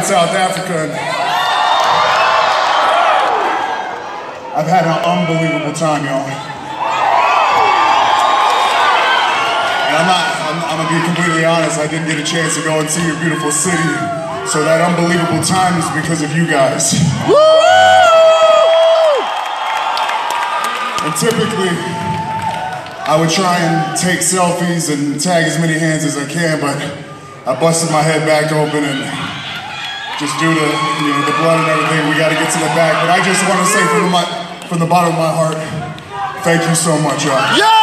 South Africa, and I've had an unbelievable time, y'all. And I'm gonna be completely honest, I didn't get a chance to go and see your beautiful city, so that unbelievable time is because of you guys. And typically, I would try and take selfies and tag as many hands as I can, but I busted my head back open, and just due to the blood and everything, we got to get to the back. But I just want to say from the bottom of my heart, thank you so much, y'all.